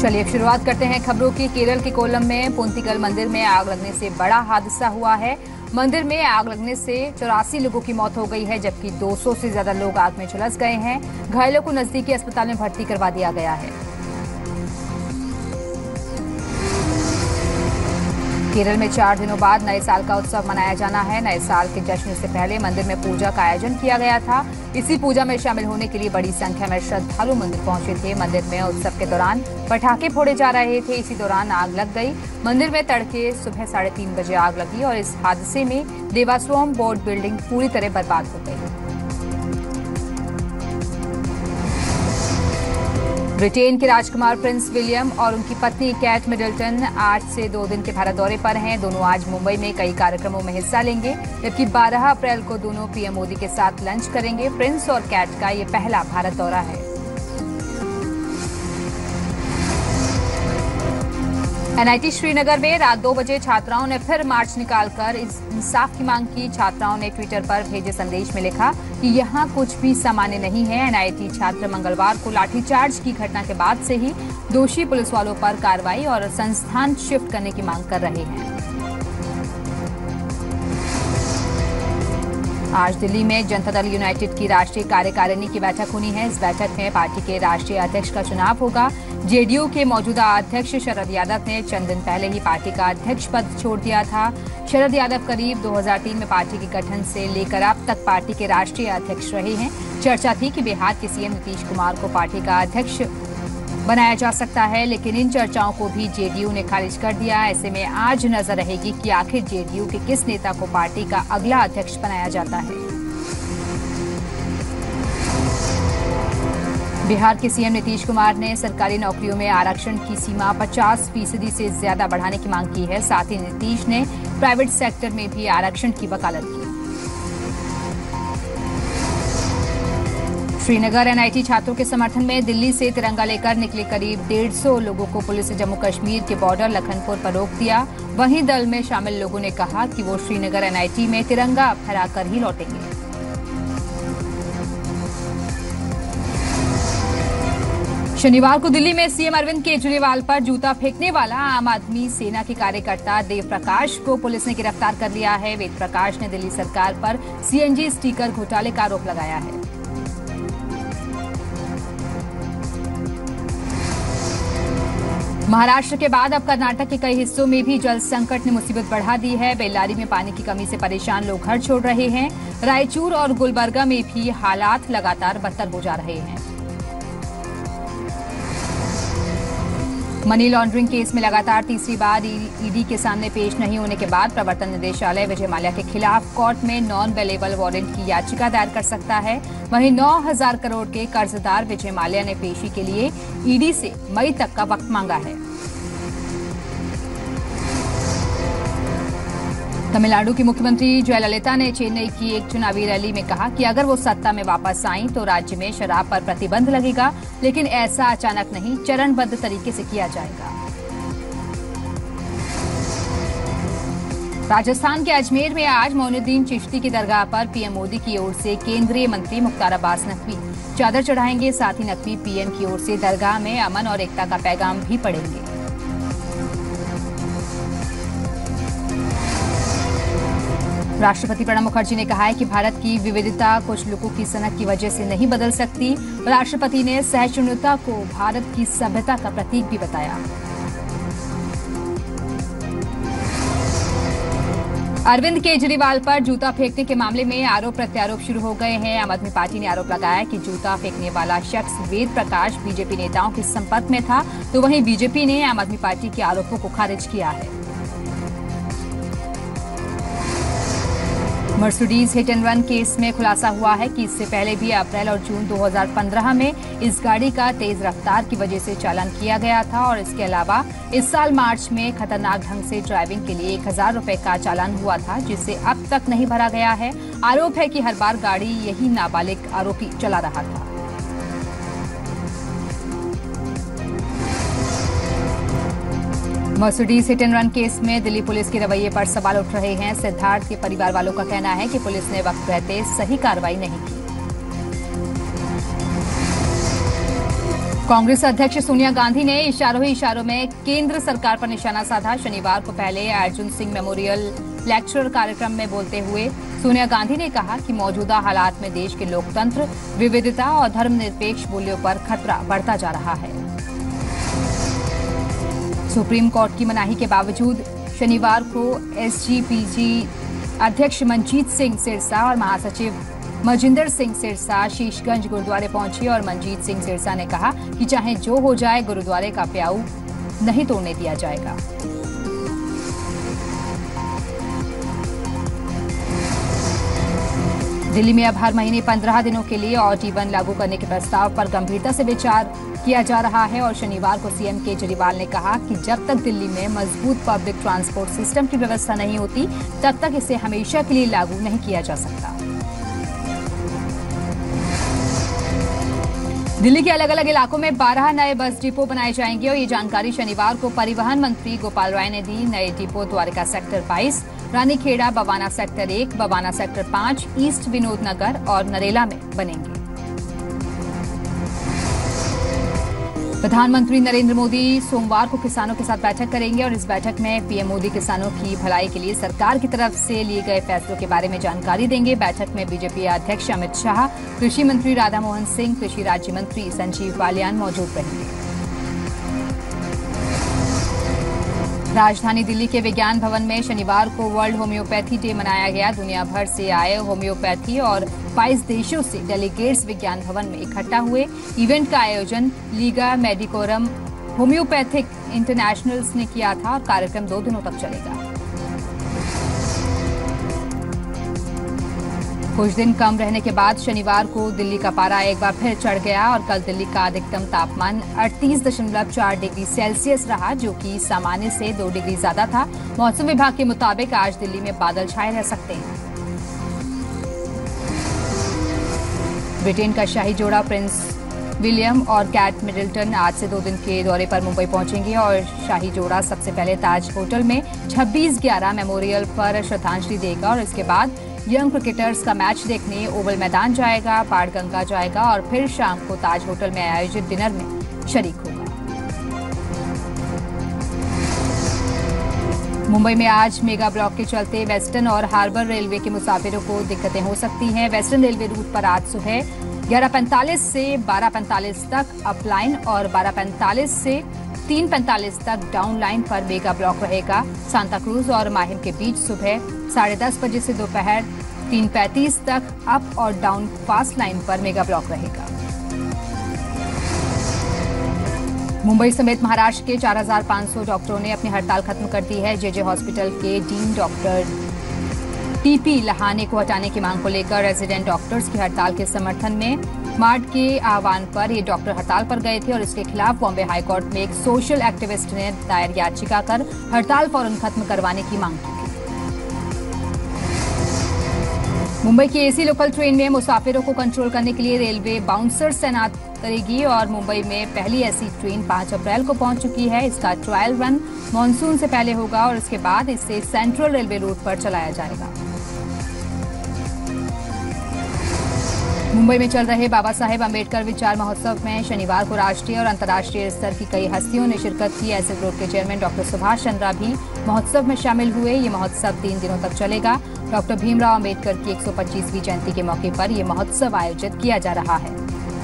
चलिए शुरुआत करते हैं खबरों की। केरल के कोल्लम में पुंतिगल मंदिर में आग लगने से बड़ा हादसा हुआ है। मंदिर में आग लगने से 84 लोगों की मौत हो गई है, जबकि 200 से ज्यादा लोग आग में झुलस गए हैं। घायलों को नजदीकी अस्पताल में भर्ती करवा दिया गया है। केरल में 4 दिनों बाद नए साल का उत्सव मनाया जाना है। नए साल के जश्न से पहले मंदिर में पूजा का आयोजन किया गया था। इसी पूजा में शामिल होने के लिए बड़ी संख्या में श्रद्धालु मंदिर पहुंचे थे। मंदिर में उत्सव के दौरान पटाखे फोड़े जा रहे थे। इसी दौरान आग लग गई। मंदिर में तड़के सुबह 3:30 बजे आग लगी और इस हादसे में देवास्वम बोर्ड बिल्डिंग पूरी तरह बर्बाद हो गई। ब्रिटेन के राजकुमार प्रिंस विलियम और उनकी पत्नी कैट मिडल्टन आज से 2 दिन के भारत दौरे पर हैं। दोनों आज मुंबई में कई कार्यक्रमों में हिस्सा लेंगे, जबकि 12 अप्रैल को दोनों पीएम मोदी के साथ लंच करेंगे। प्रिंस और कैट का ये पहला भारत दौरा है। एनआईटी श्रीनगर में रात 2 बजे छात्राओं ने फिर मार्च निकालकर इंसाफ की मांग की। छात्राओं ने ट्विटर पर भेजे संदेश में लिखा कि यहां कुछ भी सामान्य नहीं है। एनआईटी छात्र मंगलवार को लाठीचार्ज की घटना के बाद से ही दोषी पुलिस वालों पर कार्रवाई और संस्थान शिफ्ट करने की मांग कर रहे हैं। आज दिल्ली में जनता दल यूनाइटेड की राष्ट्रीय कार्यकारिणी की बैठक होनी है। इस बैठक में पार्टी के राष्ट्रीय अध्यक्ष का चुनाव होगा। जेडीयू के मौजूदा अध्यक्ष शरद यादव ने चंद दिन पहले ही पार्टी का अध्यक्ष पद छोड़ दिया था। शरद यादव करीब 2003 में पार्टी के गठन से लेकर अब तक पार्टी के राष्ट्रीय अध्यक्ष रहे हैं। चर्चा थी कि बिहार के सीएम नीतीश कुमार को पार्टी का अध्यक्ष बनाया जा सकता है, लेकिन इन चर्चाओं को भी जेडीयू ने खारिज कर दिया। ऐसे में आज नजर रहेगी कि आखिर जेडीयू के किस नेता को पार्टी का अगला अध्यक्ष बनाया जाता है। बिहार के सीएम नीतीश कुमार ने सरकारी नौकरियों में आरक्षण की सीमा 50% से ज्यादा बढ़ाने की मांग की है। साथ ही नीतीश ने प्राइवेट सेक्टर में भी आरक्षण की वकालत की। श्रीनगर एनआईटी छात्रों के समर्थन में दिल्ली से तिरंगा लेकर निकले करीब 150 लोगों को पुलिस ने जम्मू कश्मीर के बॉर्डर लखनपुर पर रोक दिया। वहीं दल में शामिल लोगों ने कहा कि वो श्रीनगर एनआईटी में तिरंगा फहराकर ही लौटेंगे। शनिवार को दिल्ली में सीएम अरविंद केजरीवाल पर जूता फेंकने वाला आम आदमी सेना के कार्यकर्ता देव प्रकाश को पुलिस ने गिरफ्तार कर लिया है। वेद प्रकाश ने दिल्ली सरकार पर सीएनजी स्टिकर घोटाले का आरोप लगाया है। महाराष्ट्र के बाद अब कर्नाटक के कई हिस्सों में भी जल संकट ने मुसीबत बढ़ा दी है। बेल्लारी में पानी की कमी से परेशान लोग घर छोड़ रहे हैं। रायचूर और गुलबर्गा में भी हालात लगातार बदतर हो जा रहे हैं। मनी लॉन्ड्रिंग केस में लगातार तीसरी बार ईडी के सामने पेश नहीं होने के बाद प्रवर्तन निदेशालय विजय माल्या के खिलाफ कोर्ट में नॉन अवेलेबल वारंट की याचिका दायर कर सकता है। वहीं 9,000 करोड़ के कर्जदार विजय माल्या ने पेशी के लिए ईडी से मई तक का वक्त मांगा है। तमिलनाडु की मुख्यमंत्री जयललिता ने चेन्नई की एक चुनावी रैली में कहा कि अगर वो सत्ता में वापस आईं तो राज्य में शराब पर प्रतिबंध लगेगा, लेकिन ऐसा अचानक नहीं, चरणबद्ध तरीके से किया जाएगा। राजस्थान के अजमेर में आज मोइनुद्दीन चिश्ती की दरगाह पर पीएम मोदी की ओर से केंद्रीय मंत्री मुख्तार अब्बास नकवी चादर चढ़ाएंगे। साथ ही नकवी पीएम की ओर से दरगाह में अमन और एकता का पैगाम भी पढ़ेंगे। राष्ट्रपति प्रणब मुखर्जी ने कहा है कि भारत की विविधता कुछ लोगों की सनक की वजह से नहीं बदल सकती। राष्ट्रपति ने सहिष्णुता को भारत की सभ्यता का प्रतीक भी बताया। अरविंद केजरीवाल पर जूता फेंकने के मामले में आरोप प्रत्यारोप शुरू हो गए हैं। आम आदमी पार्टी ने आरोप लगाया कि जूता फेंकने वाला शख्स वेद प्रकाश बीजेपी नेताओं के संपर्क में था, तो वहीं बीजेपी ने आम आदमी पार्टी के आरोपों को खारिज किया है। Mercedes hit and run case में खुलासा हुआ है कि इससे पहले भी अप्रैल और जून 2015 में इस गाड़ी का तेज रफ्तार की वजह से चालान किया गया था और इसके अलावा इस साल मार्च में खतरनाक ढंग से ड्राइविंग के लिए 1,000 रुपए का चालान हुआ था, जिसे अब तक नहीं भरा गया है। आरोप है कि हर बार गाड़ी यही नाबालिग आरोपी चला रहा था। Mercedes hit and run case में दिल्ली पुलिस के रवैये पर सवाल उठ रहे हैं। सिद्धार्थ के परिवार वालों का कहना है कि पुलिस ने वक्त रहते सही कार्रवाई नहीं की। कांग्रेस अध्यक्ष सोनिया गांधी ने इशारों ही इशारों में केंद्र सरकार पर निशाना साधा। शनिवार को पहले अर्जुन सिंह मेमोरियल लेक्चर कार्यक्रम में बोलते हुए सोनिया गांधी ने कहा कि मौजूदा हालात में देश के लोकतंत्र, विविधता और धर्मनिरपेक्ष मूल्यों पर खतरा बढ़ता जा रहा है। सुप्रीम कोर्ट की मनाही के बावजूद शनिवार को एसजीपीजी अध्यक्ष मनजीत सिंह सिरसा और महासचिव मजिंदर सिंह सिरसा शीशगंज गुरुद्वारे पहुंचे और मनजीत सिंह सिरसा ने कहा कि चाहे जो हो जाए गुरुद्वारे का प्याऊ नहीं तोड़ने दिया जाएगा। दिल्ली में अब हर महीने 15 दिनों के लिए ऑड इवन लागू करने के प्रस्ताव पर गंभीरता से विचार किया जा रहा है और शनिवार को सीएम केजरीवाल ने कहा कि जब तक दिल्ली में मजबूत पब्लिक ट्रांसपोर्ट सिस्टम की व्यवस्था नहीं होती तब तक इसे हमेशा के लिए लागू नहीं किया जा सकता। दिल्ली के अलग अलग इलाकों में 12 नए बस डिपो बनाए जाएंगे और ये जानकारी शनिवार को परिवहन मंत्री गोपाल राय ने दी। नए depot Dwarka sector 22, Ranikhera, Bawana sector 1, Bawana sector 5, east Vinod Nagar और नरेला में बनेंगे। प्रधानमंत्री नरेंद्र मोदी सोमवार को किसानों के साथ बैठक करेंगे और इस बैठक में पीएम मोदी किसानों की भलाई के लिए सरकार की तरफ से लिए गए फैसलों के बारे में जानकारी देंगे। बैठक में बीजेपी अध्यक्ष अमित शाह, कृषि मंत्री राधा मोहन सिंह, कृषि राज्य मंत्री संजीव बालियान मौजूद रहेंगे। राजधानी दिल्ली के विज्ञान भवन में शनिवार को वर्ल्ड होम्योपैथी डे मनाया गया। दुनिया भर से आए होम्योपैथी और 22 देशों से डेलीगेट्स विज्ञान भवन में इकट्ठा हुए। इवेंट का आयोजन लीगा मेडिकोरम होम्योपैथिक इंटरनेशनल्स ने किया था और कार्यक्रम 2 दिनों तक चलेगा। कुछ दिन कम रहने के बाद शनिवार को दिल्ली का पारा एक बार फिर चढ़ गया और कल दिल्ली का अधिकतम तापमान 38.4 डिग्री सेल्सियस रहा, जो कि सामान्य से 2 डिग्री ज्यादा था। मौसम विभाग के मुताबिक आज दिल्ली में बादल छाए रह सकते हैं। ब्रिटेन का शाही जोड़ा प्रिंस विलियम और कैट मिडल्टन आज से 2 दिन के दौरे पर मुंबई पहुंचेंगे और शाही जोड़ा सबसे पहले ताज होटल में 26/11 मेमोरियल पर श्रद्धांजलि देगा और इसके बाद यंग क्रिकेटर्स का मैच देखने ओवल मैदान जाएगा, बाणगंगा जाएगा और फिर शाम को ताज होटल में आयोजित डिनर में शरीक होगा। मुंबई में आज मेगा ब्लॉक के चलते वेस्टर्न और हार्बर रेलवे के मुसाफिरों को दिक्कतें हो सकती हैं। वेस्टर्न रेलवे रूट पर आज सुबह 11:45 से 12:45 तक अप लाइन और 12:45 से 3:45 तक डाउन लाइन पर मेगा ब्लॉक रहेगा। सांता क्रूज और माहिम के बीच सुबह 10:30 बजे से दोपहर 3:35 तक अप और डाउन फास्ट लाइन पर मेगा ब्लॉक रहेगा। मुंबई समेत महाराष्ट्र के 4,500 डॉक्टरों ने अपनी हड़ताल खत्म कर दी है। जेजे हॉस्पिटल के डीन डॉक्टर टीपी लहाने को हटाने की मांग को लेकर रेजिडेंट डॉक्टर्स की हड़ताल के समर्थन में मार्ट के आह्वान पर ये डॉक्टर हड़ताल पर गए थे और इसके खिलाफ बॉम्बे हाईकोर्ट में एक सोशल एक्टिविस्ट ने दायर याचिका कर हड़ताल फौरन खत्म करवाने की मांग की। मुंबई की एसी लोकल ट्रेन में मुसाफिरों को कंट्रोल करने के लिए रेलवे बाउंसर्स तैनात करेगी और मुंबई में पहली ऐसी ट्रेन 5 अप्रैल को पहुंच चुकी है। इसका ट्रायल रन मानसून से पहले होगा और इसके बाद इसे सेंट्रल रेलवे रूट पर चलाया जाएगा। मुंबई में चल रहे बाबा साहेब अम्बेडकर विचार महोत्सव में शनिवार को राष्ट्रीय और अंतर्राष्ट्रीय स्तर की कई हस्तियों ने शिरकत की। ऐसे ग्रुप के चेयरमैन डॉक्टर सुभाष चंद्रा भी महोत्सव में शामिल हुए। ये महोत्सव 3 दिनों तक चलेगा। डॉक्टर भीमराव अम्बेडकर की 125वीं जयंती के मौके पर यह महोत्सव आयोजित किया जा रहा है।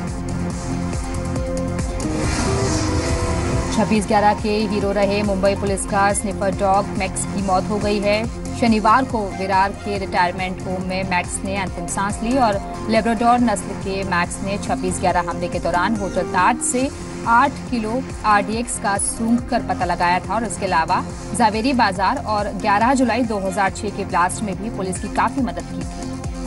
26/11 के हीरो रहे मुंबई पुलिस का स्निफर डॉग मैक्स की मौत हो गई है। शनिवार को विरार के रिटायरमेंट होम में मैक्स ने अंतिम सांस ली और लेब्राडोर नस्ल के मैक्स ने 26/11 हमले के दौरान होटल ताज से 8 किलो RDX का सूंघ कर पता लगाया था और इसके अलावा जावेरी बाजार और 11 जुलाई 2006 के ब्लास्ट में भी पुलिस की काफी मदद की थी।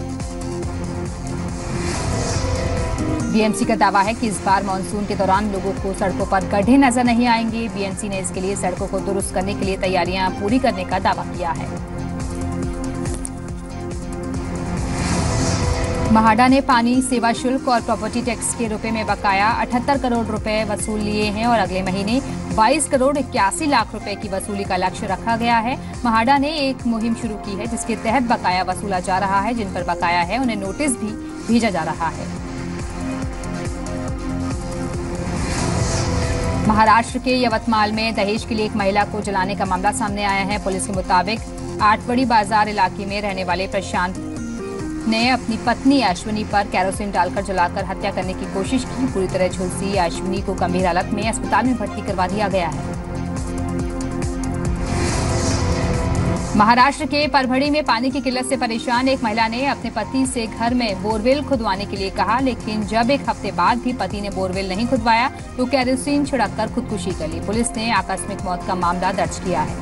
बीएमसी का दावा है कि इस बार मानसून के दौरान लोगों को सड़कों पर गड्ढे नजर नहीं आएंगे। बीएमसी ने इसके लिए सड़कों को दुरुस्त करने के लिए तैयारियां पूरी करने का दावा किया है। महाडा ने पानी सेवा शुल्क और प्रॉपर्टी टैक्स के रुपए में बकाया 78 करोड़ रुपए वसूल लिए हैं और अगले महीने 22 करोड़ 81 लाख रुपए की वसूली का लक्ष्य रखा गया है। महाडा ने एक मुहिम शुरू की है जिसके तहत बकाया वसूला जा रहा है। जिन पर बकाया है उन्हें नोटिस भी भेजा जा रहा है। महाराष्ट्र के यवतमाल में दहेज के लिए एक महिला को जलाने का मामला सामने आया है। पुलिस के मुताबिक आठवड़ी बाजार इलाके में रहने वाले प्रशांत ने अपनी पत्नी अश्विनी पर कैरोसिन डालकर जलाकर हत्या करने की कोशिश की। पूरी तरह झुलसी अश्विनी को गंभीर हालत में अस्पताल में भर्ती करवा दिया गया है। महाराष्ट्र के परभणी में पानी की किल्लत से परेशान एक महिला ने अपने पति से घर में बोरवेल खुदवाने के लिए कहा, लेकिन जब एक हफ्ते बाद भी पति ने बोरवेल नहीं खुदवाया तो कैरोसिन छिड़ककर खुदकुशी कर ली। पुलिस ने आकस्मिक मौत का मामला दर्ज किया है।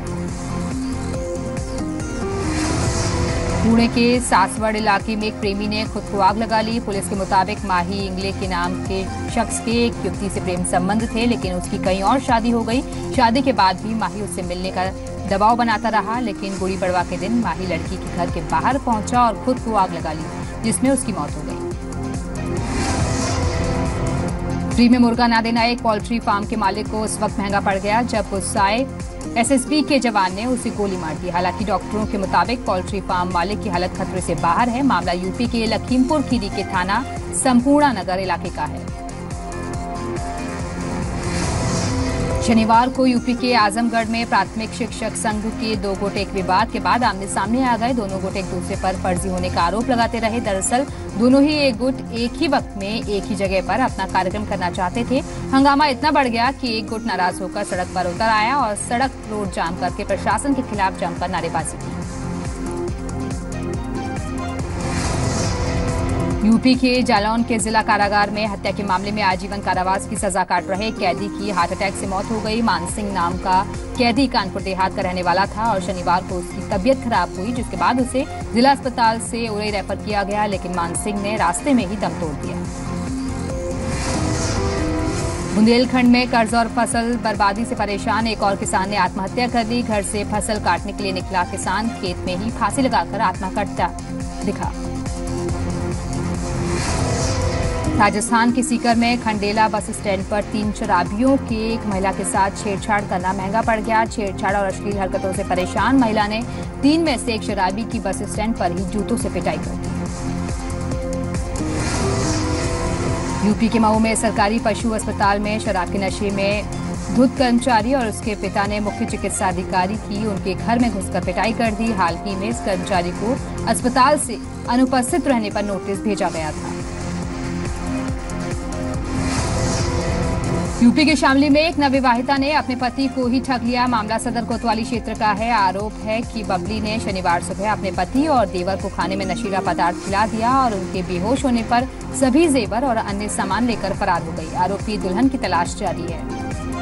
पुणे के सासवड़ इलाके में एक प्रेमी ने खुद को आग लगा ली। पुलिस के मुताबिक माही इंगले के नाम के शख्स के एक युवती से प्रेम संबंध थे, लेकिन उसकी कहीं और शादी हो गई। शादी के बाद भी माही उससे मिलने का दबाव बनाता रहा, लेकिन गुड़ी पड़वा के दिन माही लड़की के घर के बाहर पहुंचा और खुद को आग लगा ली, जिसमें उसकी मौत हो गई। फ्री में मुर्गा न देना एक पोल्ट्री फार्म के मालिक को उस वक्त महंगा पड़ गया जब गुस्साए एसएसबी के जवान ने उसे गोली मार दी। हालांकि डॉक्टरों के मुताबिक पोल्ट्री फार्म मालिक की हालत खतरे से बाहर है। मामला यूपी के लखीमपुर खीरी के थाना संपूर्णा नगर इलाके का है। शनिवार को यूपी के आजमगढ़ में प्राथमिक शिक्षक संघ के दो गुट एक विवाद के बाद आमने सामने आ गए। दोनों गुट एक दूसरे पर फर्जी होने का आरोप लगाते रहे। दरअसल दोनों ही एक गुट एक ही वक्त में एक ही जगह पर अपना कार्यक्रम करना चाहते थे। हंगामा इतना बढ़ गया कि एक गुट नाराज होकर सड़क पर उतर आया और सड़क रोड जाम करके प्रशासन के खिलाफ जमकर नारेबाजी की। यूपी के जालौन के जिला कारागार में हत्या के मामले में आजीवन कारावास की सजा काट रहे कैदी की हार्ट अटैक से मौत हो गई। मान सिंह नाम का कैदी कानपुर देहात का रहने वाला था और शनिवार को उसकी तबीयत खराब हुई, जिसके बाद उसे जिला अस्पताल से उरई रेफर किया गया, लेकिन मान सिंह ने रास्ते में ही दम तोड़ दिया। बुंदेलखंड में कर्ज और फसल बर्बादी से परेशान एक और किसान ने आत्महत्या कर ली। घर से फसल काटने के लिए निकला किसान खेत में ही फांसी लगाकर आत्महत्या दिखा। राजस्थान के सीकर में खंडेला बस स्टैंड पर 3 शराबियों के एक महिला के साथ छेड़छाड़ करना महंगा पड़ गया। छेड़छाड़ और अश्लील हरकतों से परेशान महिला ने 3 में से एक शराबी की बस स्टैंड पर ही जूतों से पिटाई कर दी। यूपी के मऊ में सरकारी पशु अस्पताल में शराब के नशे में धुत कर्मचारी और उसके पिता ने मुख्य चिकित्सा अधिकारी की उनके घर में घुसकर पिटाई कर दी। हाल ही में इस कर्मचारी को अस्पताल से अनुपस्थित रहने पर नोटिस भेजा गया था। यूपी के शामली में एक नवविवाहिता ने अपने पति को ही ठग लिया। मामला सदर कोतवाली क्षेत्र का है। आरोप है कि बबली ने शनिवार सुबह अपने पति और देवर को खाने में नशीला पदार्थ खिला दिया और उनके बेहोश होने पर सभी जेवर और अन्य सामान लेकर फरार हो गई। आरोपी दुल्हन की तलाश जारी है।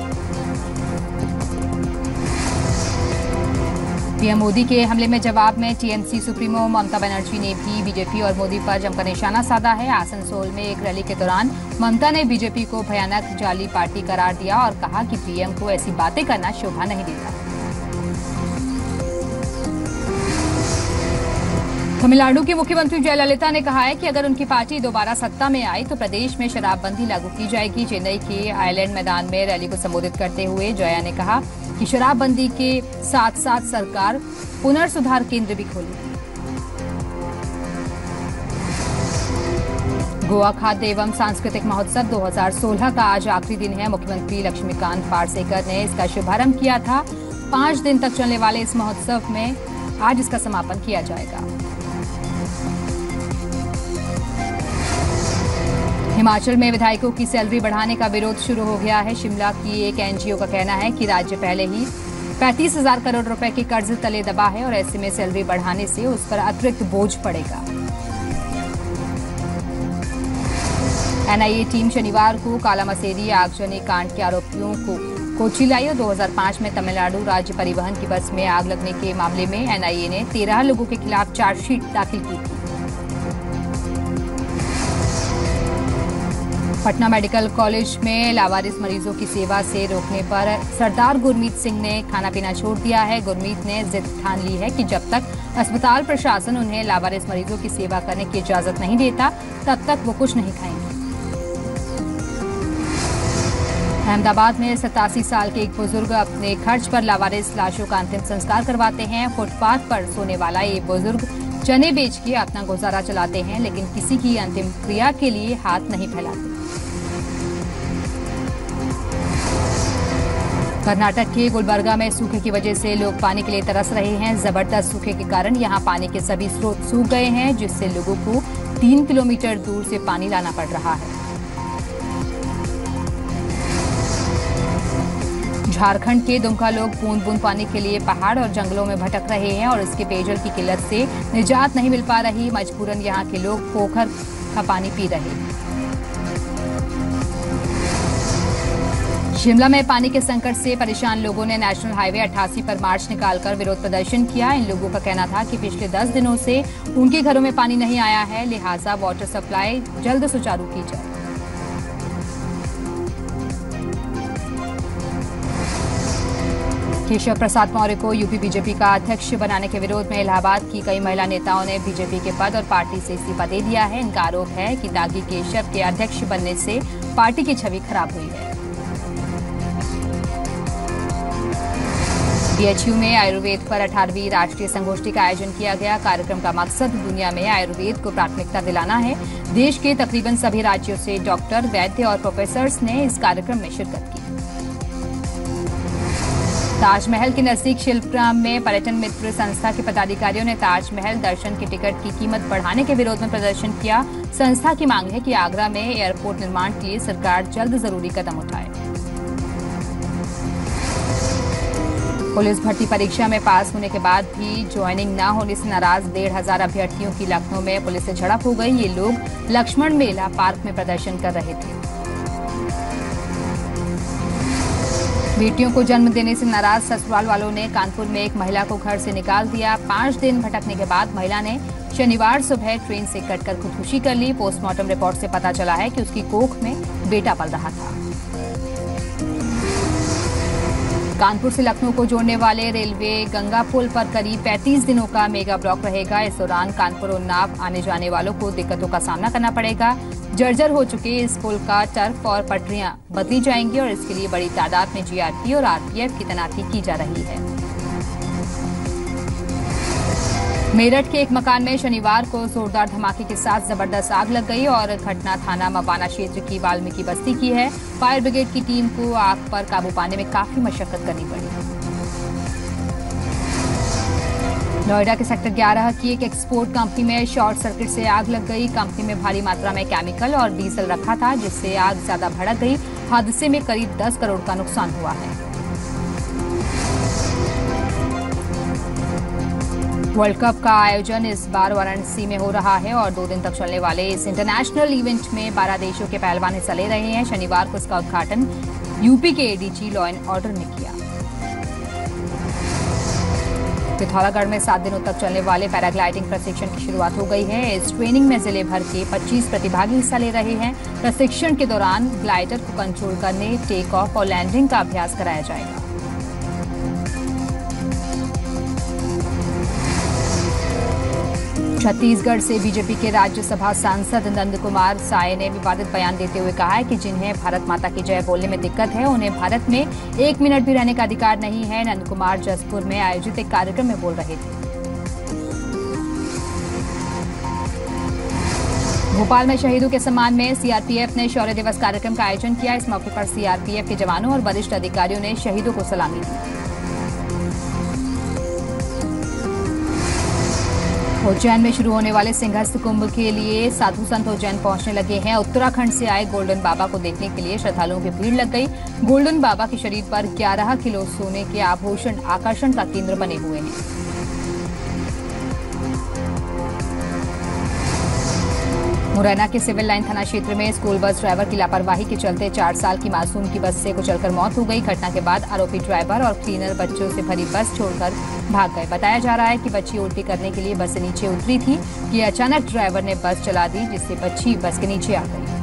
पीएम मोदी के हमले में जवाब में टीएमसी सुप्रीमो ममता बनर्जी ने भी बीजेपी और मोदी पर जमकर निशाना साधा है। आसनसोल में एक रैली के दौरान ममता ने बीजेपी को भयानक जाली पार्टी करार दिया और कहा कि पीएम को ऐसी बातें करना शोभा नहीं देता। तमिलनाडु की मुख्यमंत्री जयललिता ने कहा है कि अगर उनकी पार्टी दोबारा सत्ता में आई तो प्रदेश में शराबबंदी लागू की जाएगी। चेन्नई के आइलैंड मैदान में रैली को संबोधित करते हुए जया ने कहा कि शराबबंदी के साथ साथ सरकार पुनर्सुधार केंद्र भी खोलेगी। गोवा खाद्य एवं सांस्कृतिक महोत्सव 2016 का आज आखिरी दिन है। मुख्यमंत्री लक्ष्मीकांत पार्सेकर ने इसका शुभारंभ किया था। 5 दिन तक चलने वाले इस महोत्सव में आज इसका समापन किया जाएगा। हिमाचल में विधायकों की सैलरी बढ़ाने का विरोध शुरू हो गया है। शिमला की एक एनजीओ का कहना है कि राज्य पहले ही 35,000 करोड़ रुपए के कर्ज तले दबा है और ऐसे में सैलरी बढ़ाने से उस पर अतिरिक्त बोझ पड़ेगा। एनआईए टीम शनिवार को कालामसेरी आगजनी कांड के आरोपियों को कोची लाई और 2005 में तमिलनाडु राज्य परिवहन की बस में आग लगने के मामले में एनआईए ने 13 लोगों के खिलाफ चार्जशीट दाखिल की थी। पटना मेडिकल कॉलेज में लावारिस मरीजों की सेवा से रोकने पर सरदार गुरमीत सिंह ने खाना पीना छोड़ दिया है। गुरमीत ने जिद ठान ली है कि जब तक अस्पताल प्रशासन उन्हें लावारिस मरीजों की सेवा करने की इजाजत नहीं देता तब तक वो कुछ नहीं खाएंगे। अहमदाबाद में 87 साल के एक बुजुर्ग अपने खर्च पर लावारिस लाशों का अंतिम संस्कार करवाते हैं। फुटपाथ पर सोने वाला ये बुजुर्ग चने बेच के अपना गुजारा चलाते हैं, लेकिन किसी की अंतिम क्रिया के लिए हाथ नहीं फैलाते। कर्नाटक के गुलबर्गा में सूखे की वजह से लोग पानी के लिए तरस रहे हैं। जबरदस्त सूखे के कारण यहां पानी के सभी स्रोत सूख गए हैं, जिससे लोगों को 3 किलोमीटर दूर से पानी लाना पड़ रहा है। झारखंड के दुमका लोग बूंद बूंद पानी के लिए पहाड़ और जंगलों में भटक रहे हैं और इसके पेयजल की किल्लत से निजात नहीं मिल पा रही। मजबूरन यहां के लोग पोखर का पानी पी रहे हैं। शिमला में पानी के संकट से परेशान लोगों ने नेशनल हाईवे 88 पर मार्च निकालकर विरोध प्रदर्शन किया। इन लोगों का कहना था कि पिछले 10 दिनों से उनके घरों में पानी नहीं आया है, लिहाजा वाटर सप्लाई जल्द सुचारू की जाए। केशव प्रसाद मौर्य को यूपी बीजेपी का अध्यक्ष बनाने के विरोध में इलाहाबाद की कई महिला नेताओं ने बीजेपी के पद और पार्टी से इस्तीफा दे दिया है। इनका आरोप है कि दागी केशव के अध्यक्ष बनने से पार्टी की छवि खराब हुई है। बीएचयू में आयुर्वेद पर 18वीं राष्ट्रीय संगोष्ठी का आयोजन किया गया। कार्यक्रम का मकसद दुनिया में आयुर्वेद को प्राथमिकता दिलाना है। देश के तकरीबन सभी राज्यों से डॉक्टर, वैद्य और प्रोफेसर्स ने इस कार्यक्रम में शिरकत की। ताजमहल के नजदीक शिल्पग्राम में पर्यटन मित्र संस्था के पदाधिकारियों ने ताजमहल दर्शन के टिकट की कीमत बढ़ाने के विरोध में प्रदर्शन किया। संस्था की मांग है कि आगरा में एयरपोर्ट निर्माण के लिए सरकार जल्द जरूरी कदम उठाए। पुलिस भर्ती परीक्षा में पास होने के बाद भी ज्वाइनिंग न होने से नाराज 1,500 अभ्यर्थियों की लखनऊ में पुलिस से झड़प हो गई। ये लोग लक्ष्मण मेला पार्क में प्रदर्शन कर रहे थे। बेटियों को जन्म देने से नाराज ससुराल वालों ने कानपुर में एक महिला को घर से निकाल दिया। 5 दिन भटकने के बाद महिला ने शनिवार सुबह ट्रेन से कटकर खुदकुशी कर ली। पोस्टमार्टम रिपोर्ट से पता चला है कि उसकी कोख में बेटा पल रहा था। कानपुर से लखनऊ को जोड़ने वाले रेलवे गंगा पुल पर करीब 35 दिनों का मेगा ब्लॉक रहेगा। इस दौरान कानपुर उन्नाव आने जाने वालों को दिक्कतों का सामना करना पड़ेगा। जर्जर हो चुके इस पुल का टर्फ और पटरियां बदली जाएंगी और इसके लिए बड़ी तादाद में जीआरपी और आरपीएफ की तैनाती की जा रही है। मेरठ के एक मकान में शनिवार को जोरदार धमाके के साथ जबरदस्त आग लग गई और घटना थाना मवाना क्षेत्र की वाल्मीकि बस्ती की है। फायर ब्रिगेड की टीम को आग पर काबू पाने में काफी मशक्कत करनी पड़ी। नोएडा के सेक्टर 11 की एक एक्सपोर्ट कंपनी में शॉर्ट सर्किट से आग लग गई। कंपनी में भारी मात्रा में केमिकल और डीजल रखा था, जिससे आग ज्यादा भड़क गई। हादसे में करीब 10 करोड़ का नुकसान हुआ है। वर्ल्ड कप का आयोजन इस बार वाराणसी में हो रहा है और 2 दिन तक चलने वाले इस इंटरनेशनल इवेंट में 12 देशों के पहलवान हिस्सा ले रहे हैं। शनिवार को इसका उद्घाटन यूपी के एडीजी लॉ एंड ऑर्डर ने किया। पिथौरागढ़ में 7 दिनों तक चलने वाले पैराग्लाइडिंग प्रशिक्षण की शुरुआत हो गई है। इस ट्रेनिंग में जिले भर के 25 प्रतिभागी हिस्सा ले रहे हैं। प्रशिक्षण के दौरान ग्लाइडर को कंट्रोल करने, टेक ऑफ और लैंडिंग का अभ्यास कराया जाएगा। छत्तीसगढ़ से बीजेपी के राज्यसभा सांसद नंद कुमार साय ने विवादित बयान देते हुए कहा है कि जिन्हें भारत माता की जय बोलने में दिक्कत है, उन्हें भारत में 1 मिनट भी रहने का अधिकार नहीं है। नंद कुमार जसपुर में आयोजित एक कार्यक्रम में बोल रहे थे। भोपाल में शहीदों के सम्मान में सीआरपीएफ ने शौर्य दिवस कार्यक्रम का आयोजन किया। इस मौके पर सीआरपीएफ के जवानों और वरिष्ठ अधिकारियों ने शहीदों को सलामी दी। उज्जैन में शुरू होने वाले सिंहस्थ कुंभ के लिए साधु संत उज्जैन पहुंचने लगे हैं। उत्तराखंड से आए गोल्डन बाबा को देखने के लिए श्रद्धालुओं की भीड़ लग गई। गोल्डन बाबा के शरीर पर 11 किलो सोने के आभूषण आकर्षण का केंद्र बने हुए हैं। मुरैना के सिविल लाइन थाना क्षेत्र में स्कूल बस ड्राइवर की लापरवाही के चलते 4 साल की मासूम की बस से कुचलकर मौत हो गई। घटना के बाद आरोपी ड्राइवर और क्लीनर बच्चों से भरी बस छोड़कर भाग गए। बताया जा रहा है कि बच्ची उल्टी करने के लिए बस से नीचे उतरी थी कि अचानक ड्राइवर ने बस चला दी, जिससे बच्ची बस के नीचे आ गई।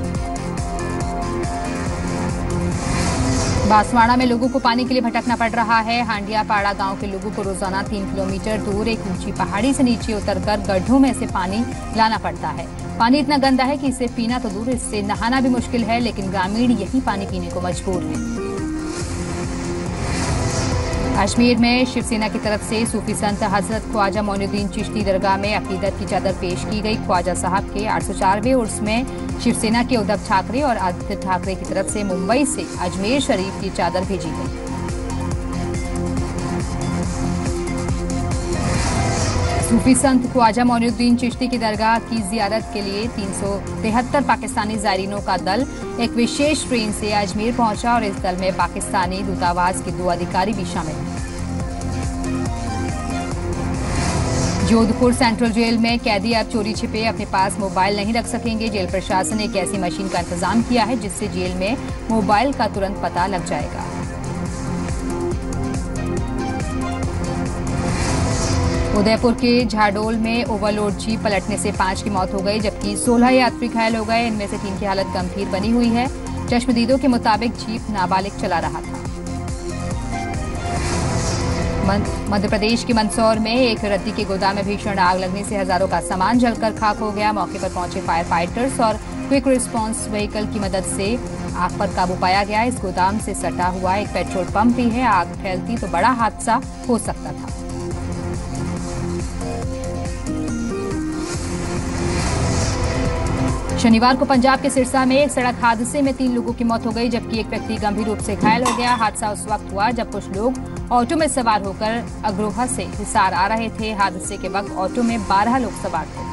बांसवाड़ा में लोगों को पानी के लिए भटकना पड़ रहा है। हांडियापाड़ा गांव के लोगों को रोजाना 3 किलोमीटर दूर एक ऊंची पहाड़ी से नीचे उतरकर गड्ढों में से पानी लाना पड़ता है। पानी इतना गंदा है कि इसे पीना तो दूर, इससे नहाना भी मुश्किल है, लेकिन ग्रामीण यही पानी पीने को मजबूर हैं। अजमेर में शिवसेना की तरफ से सूफी संत हजरत ख्वाजा मोइनुद्दीन चिश्ती दरगाह में अकीदत की चादर पेश की गई। ख्वाजा साहब के 804वें उर्स में शिवसेना के उद्धव ठाकरे और आदित्य ठाकरे की तरफ से मुंबई से अजमेर शरीफ की चादर भेजी गई। सूफी संत ख्वाजा मोइनुद्दीन चिश्ती की दरगाह की जियारत के लिए 373 पाकिस्तानी ज़ायरीनों का दल एक विशेष ट्रेन से अजमेर पहुंचा और इस दल में पाकिस्तानी दूतावास के 2 अधिकारी भी शामिल हैं। जोधपुर सेंट्रल जेल में कैदी अब चोरी छिपे अपने पास मोबाइल नहीं रख सकेंगे। जेल प्रशासन ने एक ऐसी मशीन का इंतजाम किया है जिससे जेल में मोबाइल का तुरंत पता लग जाएगा। उदयपुर के झाडोल में ओवरलोड जीप पलटने से 5 की मौत हो गई, जबकि 16 यात्री घायल हो गए। इनमें से 3 की हालत गंभीर बनी हुई है। चश्मदीदों के मुताबिक जीप नाबालिग चला रहा था। मध्य प्रदेश के मंदसौर में एक रद्दी के गोदाम में भीषण आग लगने से हजारों का सामान जलकर खाक हो गया। मौके पर पहुंचे फायर फाइटर्स और क्विक रिस्पांस व्हीकल की मदद से आग पर काबू पाया गया। इस गोदाम से सटा हुआ एक पेट्रोल पंप भी है। आग फैलती तो बड़ा हादसा हो सकता था। शनिवार को पंजाब के सिरसा में एक सड़क हादसे में 3 लोगों की मौत हो गई, जबकि एक व्यक्ति गंभीर रूप से घायल हो गया। हादसा उस वक्त हुआ जब कुछ लोग ऑटो में सवार होकर अग्रोहा से हिसार आ रहे थे। हादसे के वक्त ऑटो में 12 लोग सवार थे।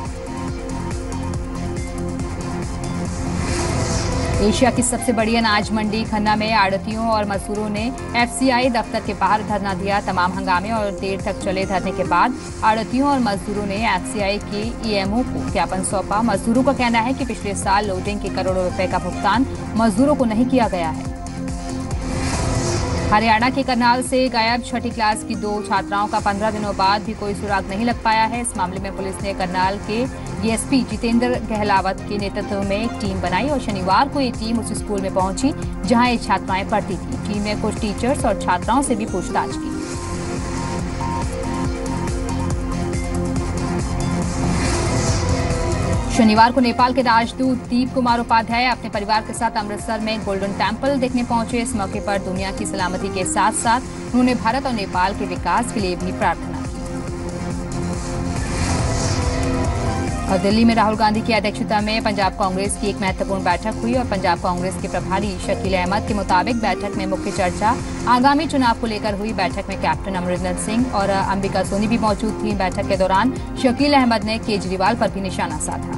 एशिया की सबसे बड़ी अनाज मंडी खन्ना में आड़तियों और मजदूरों ने एफसीआई दफ्तर के बाहर धरना दिया। तमाम हंगामे और देर तक चले धरने के बाद आड़तियों और मजदूरों ने एफसीआई के ईएमओ को ज्ञापन सौंपा। मजदूरों का कहना है कि पिछले साल लोडिंग के करोड़ों रुपए का भुगतान मजदूरों को नहीं किया गया है। हरियाणा के करनाल से गायब 6ठी क्लास की 2 छात्राओं का 15 दिनों बाद भी कोई सुराग नहीं लग पाया है। इस मामले में पुलिस ने करनाल के डीएसपी जितेंद्र गहलावत के नेतृत्व में एक टीम बनाई और शनिवार को ये टीम उस स्कूल में पहुंची जहां ये छात्राएं पढ़ती थी। टीम ने कुछ टीचर्स और छात्राओं से भी पूछताछ की। शनिवार को नेपाल के राजदूत दीप कुमार उपाध्याय अपने परिवार के साथ अमृतसर में गोल्डन टेम्पल देखने पहुंचे। इस मौके पर दुनिया की सलामती के साथ साथ उन्होंने भारत और नेपाल के विकास के लिए भी प्रार्थना की। और दिल्ली में राहुल गांधी की अध्यक्षता में पंजाब कांग्रेस की एक महत्वपूर्ण बैठक हुई और पंजाब कांग्रेस के प्रभारी शकील अहमद के मुताबिक बैठक में मुख्य चर्चा आगामी चुनाव को लेकर हुई। बैठक में कैप्टन अमरिंदर सिंह और अंबिका सोनी भी मौजूद थी। बैठक के दौरान शकील अहमद ने केजरीवाल पर भी निशाना साधा।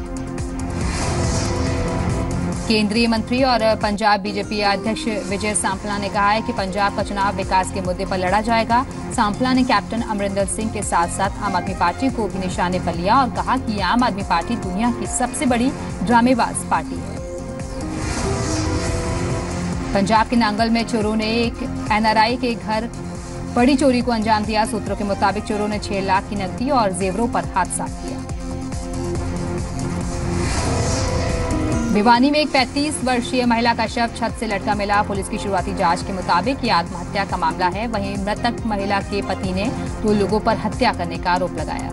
केंद्रीय मंत्री और पंजाब बीजेपी अध्यक्ष विजय सांपला ने कहा है कि पंजाब का चुनाव विकास के मुद्दे पर लड़ा जाएगा। सांपला ने कैप्टन अमरिंदर सिंह के साथ साथ आम आदमी पार्टी को भी निशाने पर लिया और कहा कि आम आदमी पार्टी दुनिया की सबसे बड़ी ड्रामेबाज पार्टी है। पंजाब के नांगल में चोरों ने एक एनआरआई के घर बड़ी चोरी को अंजाम दिया। सूत्रों के मुताबिक चोरों ने 6 लाख की नकदी और जेवरों पर हाथ साफ किया। भिवानी में एक 35 वर्षीय महिला का शव छत से लटका मिला। पुलिस की शुरुआती जांच के मुताबिक ये आत्महत्या का मामला है। वहीं मृतक महिला के पति ने 2 लोगों पर हत्या करने का आरोप लगाया।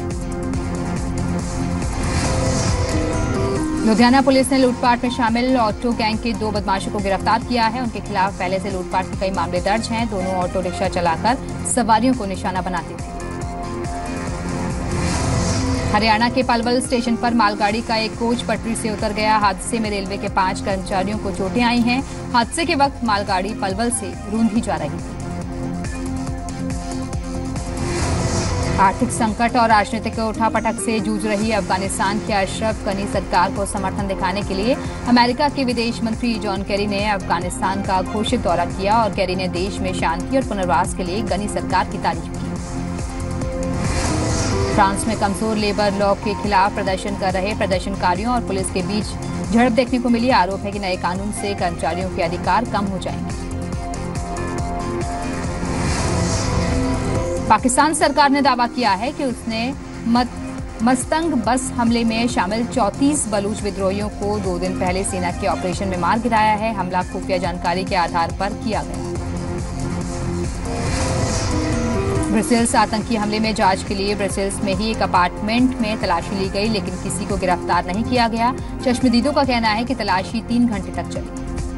लुधियाना पुलिस ने लूटपाट में शामिल ऑटो गैंग के 2 बदमाशों को गिरफ्तार किया है। उनके खिलाफ पहले से लूटपाट के कई मामले दर्ज हैं। दोनों ऑटो रिक्शा चलाकर सवारियों को निशाना बनाते थे। हरियाणा के पलवल स्टेशन पर मालगाड़ी का एक कोच पटरी से उतर गया। हादसे में रेलवे के 5 कर्मचारियों को चोटें आई हैं। हादसे के वक्त मालगाड़ी पलवल से रूंधी जा रही थी। आर्थिक संकट और राजनीतिक उठापटक से जूझ रही अफगानिस्तान की अशरफ गनी सरकार को समर्थन दिखाने के लिए अमेरिका के विदेश मंत्री जॉन केरी ने अफगानिस्तान का घोषित दौरा किया और केरी ने देश में शांति और पुनर्वास के लिए गनी सरकार की तारीफ की। फ्रांस में कमजोर लेबर लॉ के खिलाफ प्रदर्शन कर रहे प्रदर्शनकारियों और पुलिस के बीच झड़प देखने को मिली। आरोप है कि नए कानून से कर्मचारियों के अधिकार कम हो जाएंगे। पाकिस्तान सरकार ने दावा किया है कि उसने मस्तंग बस हमले में शामिल 34 बलूच विद्रोहियों को 2 दिन पहले सेना के ऑपरेशन में मार गिराया है। हमला खुफिया जानकारी के आधार पर किया गया। ब्रसेल्स आतंकी हमले में जांच के लिए ब्रसेल्स में ही एक अपार्टमेंट में तलाशी ली गई, लेकिन किसी को गिरफ्तार नहीं किया गया। चश्मदीदों का कहना है कि तलाशी 3 घंटे तक चली।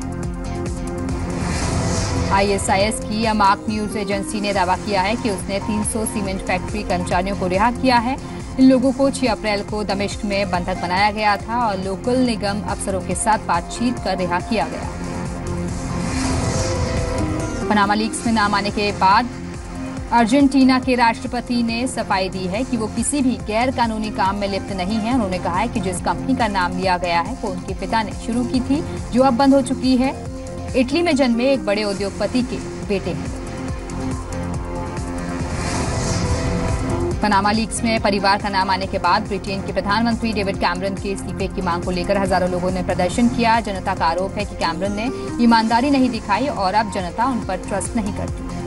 आईएसआईएस की अमाक न्यूज एजेंसी ने दावा किया है कि उसने 300 सीमेंट फैक्ट्री कर्मचारियों को रिहा किया है। इन लोगों को 6 अप्रैल को दमिश्क में बंधक बनाया गया था और लोकल निगम अफसरों के साथ बातचीत कर रिहा किया गया। पनामा लीक्स में नाम आने के बाद अर्जेंटीना के राष्ट्रपति ने सफाई दी है कि वो किसी भी गैर कानूनी काम में लिप्त नहीं है। उन्होंने कहा है कि जिस कंपनी का नाम लिया गया है वो उनके पिता ने शुरू की थी, जो अब बंद हो चुकी है। इटली में जन्मे एक बड़े उद्योगपति के बेटे हैं। पनामा लीक्स में परिवार का नाम आने के बाद ब्रिटेन के प्रधानमंत्री डेविड कैमरन के इस्तीफे की मांग को लेकर हजारों लोगों ने प्रदर्शन किया। जनता का आरोप है कि कैमरन ने ईमानदारी नहीं दिखाई और अब जनता उन पर ट्रस्ट नहीं करती।